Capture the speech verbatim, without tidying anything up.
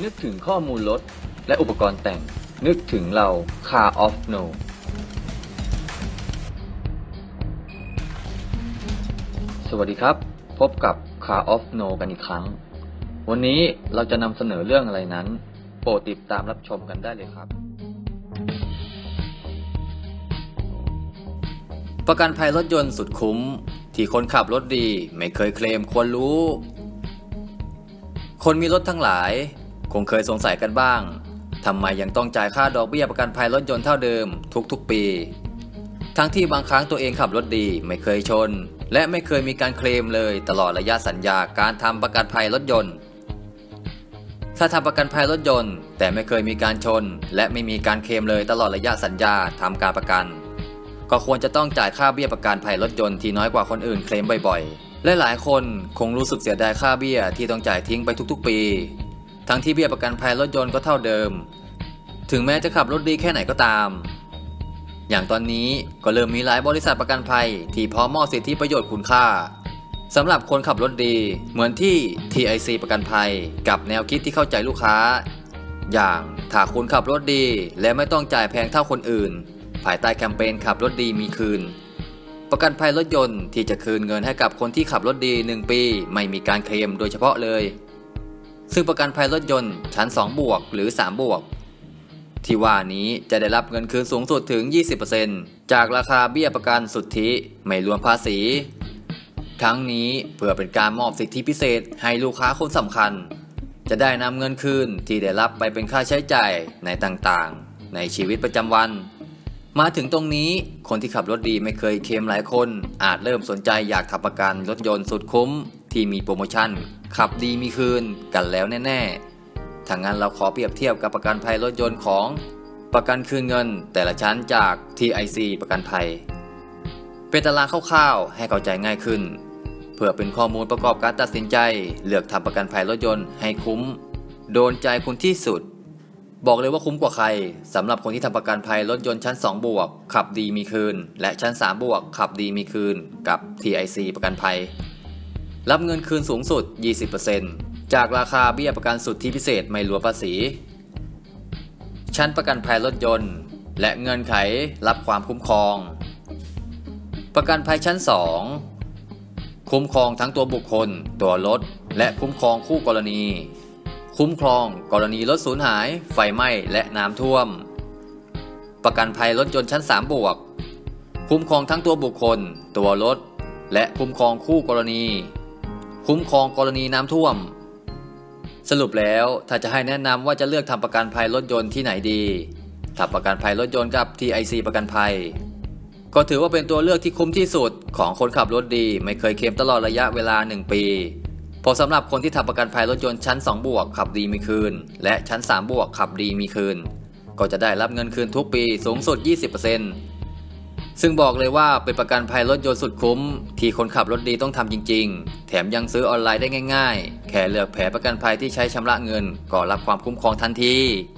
นึกถึงข้อมูลรถและอุปกรณ์แต่งนึกถึงเรา Car of No สวัสดีครับพบกับ Car of No กันอีกครั้งวันนี้เราจะนำเสนอเรื่องอะไรนั้นโปรดติดตามรับชมกันได้เลยครับประกันภัยรถยนต์สุดคุ้มที่คนขับรถดีไม่เคยเคลมควรรู้คนมีรถทั้งหลายคงเคยสงสัยกันบ้างทำไมยังต้องจ่ายค่าดอกเบี้ยประกันภัยรถยนต์เท่าเดิมทุกๆปีทั้งที่บางครั้งตัวเองขับรถดีไม่เคยชนและไม่เคยมีการเคลมเลยตลอดระยะสัญญาการทำประกันภัยรถยนต์ถ้าทำประกันภัยรถยนต์แต่ไม่เคยมีการชนและไม่มีการเคลมเลยตลอดระยะสัญญาทำการประกันก็ควรจะต้องจ่ายค่าเบี้ยประกันภัยรถยนต์ที่น้อยกว่าคนอื่นเคลมบ่อยๆและหลายคนคงรู้สึกเสียดายค่าเบี้ยที่ต้องจ่ายทิ้งไปทุกๆปีทั้งที่เบี้ยประกันภัยรถยนต์ก็เท่าเดิมถึงแม้จะขับรถดีแค่ไหนก็ตามอย่างตอนนี้ก็เริ่มมีหลายบริษัทประกันภัยที่พร้อมมอบสิทธิประโยชน์คุณค่าสำหรับคนขับรถดีเหมือนที่ ที ไอ ซี ประกันภัยกับแนวคิดที่เข้าใจลูกค้าอย่างถ้าคุณขับรถดีและไม่ต้องจ่ายแพงเท่าคนอื่นภายใต้แคมเปญขับรถดีมีคืนประกันภัยรถยนต์ที่จะคืนเงินให้กับคนที่ขับรถดีหนึ่งปีไม่มีการเคลมโดยเฉพาะเลยซึ่งประกันภัยรถยนต์ชั้นสองบวกหรือสามบวกที่ว่านี้จะได้รับเงินคืนสูงสุดถึง ยี่สิบเปอร์เซ็นต์ จากราคาเบี้ยประกันสุทธิไม่รวมภาษีทั้งนี้เพื่อเป็นการมอบสิทธิพิเศษให้ลูกค้าคนสำคัญจะได้นำเงินคืนที่ได้รับไปเป็นค่าใช้จ่ายในต่างๆในชีวิตประจำวันมาถึงตรงนี้คนที่ขับรถดีไม่เคยเคลมหลายคนอาจเริ่มสนใจอยากทำประกันรถยนต์สุดคุ้มที่มีโปรโมชั่นขับดีมีคืนกันแล้วแน่ๆถ้างั้นเราขอเปรียบเทียบกับประกันภัยรถยนต์ของประกันคืนเงินแต่ละชั้นจาก ที ไอ ซี ประกันภัยเป็นตารางคร่าวๆให้เข้าใจง่ายขึ้นเพื่อเป็นข้อมูลประกอบการตัดสินใจเลือกทำประกันภัยรถยนต์ให้คุ้มโดนใจคุณที่สุดบอกเลยว่าคุ้มกว่าใครสำหรับคนที่ทำประกันภัยรถยนต์ชั้นสองบวกขับดีมีคืนและชั้นสามบวกขับดีมีคืนกับ ที ไอ ซี ประกันภัยรับเงินคืนสูงสุด ยี่สิบเปอร์เซ็นต์ จากราคาเบี้ยประกันสุทธิพิเศษไม่รวมภาษีชั้นประกันภัยรถยนต์และเงื่อนไขรับความคุ้มครองประกันภัยชั้นสองคุ้มครองทั้งตัวบุคคลตัวรถและคุ้มครองคู่กรณีคุ้มครองกรณีรถสูญหายไฟไหม้และน้ำท่วมประกันภัยรถยนต์ชั้นสามบวกคุ้มครองทั้งตัวบุคคลตัวรถและคุ้มครองคู่กรณีคุ้มครองกรณีน้ำท่วมสรุปแล้วถ้าจะให้แนะนำว่าจะเลือกทำประกันภัยรถยนต์ที่ไหนดีถ้าประกันภัยรถยนต์กับ ที ไอ ซี ประกันภัยก็ถือว่าเป็นตัวเลือกที่คุ้มที่สุดของคนขับรถดีไม่เคยเคลมตลอดระยะเวลาหนึ่งปีพอสำหรับคนที่ทำประกันภัยรถยนต์ชั้นสองบวกขับดีมีคืนและชั้นสามบวกขับดีมีคืนก็จะได้รับเงินคืนทุกปีสูงสุด ยี่สิบเปอร์เซ็นต์ ซึ่งบอกเลยว่าเป็นประกันภัยรถยนต์สุดคุ้มที่คนขับรถดีต้องทำจริงๆแถมยังซื้อออนไลน์ได้ง่ายๆแค่เลือกแผนประกันภัยที่ใช้ชำระเงินก็รับความคุ้มครองทันที